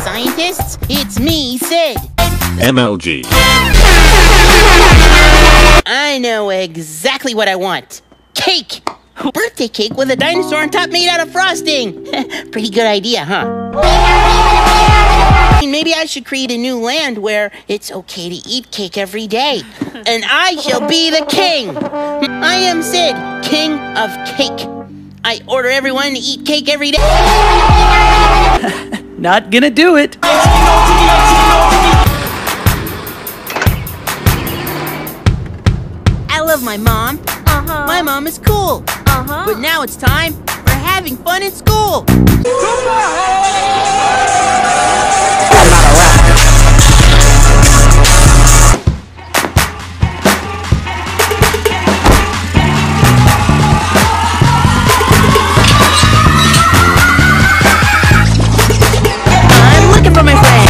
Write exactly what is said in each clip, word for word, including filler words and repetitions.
scientists. It's me, Sid. M L G. I know exactly what I want. Cake! Birthday cake with a dinosaur on top made out of frosting. Pretty good idea, huh? Maybe I should create a new land where it's okay to eat cake every day. And I shall be the king. I am Sid, king of cake. I order everyone to eat cake every day. Not gonna do it. I love my mom. Uh-huh. My mom is cool. Uh-huh. But now it's time for having fun in school. I'm looking for my friend.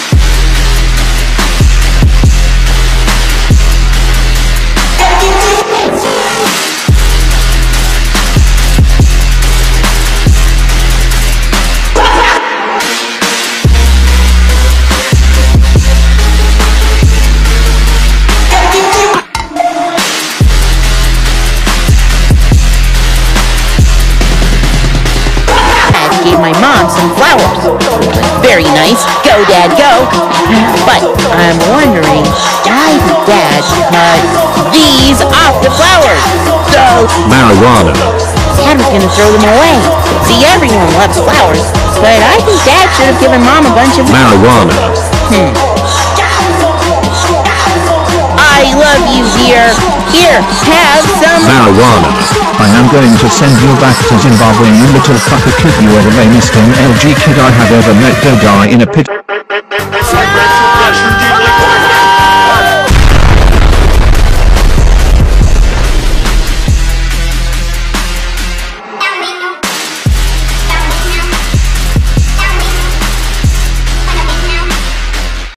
Gave my mom some flowers. Very nice. Go, Dad, go. But I'm wondering why did Dad cut these off the flowers? So Marijuana. Dad was gonna throw them away. See, everyone loves flowers, but I think Dad should have given Mom a bunch of Marijuana. Hmm. I love you, dear. Here, have some Marijuana. I am going to send you back to Zimbabwe, you little fucker kid. You are the lamest M L G kid I have ever met. Go die in a pit.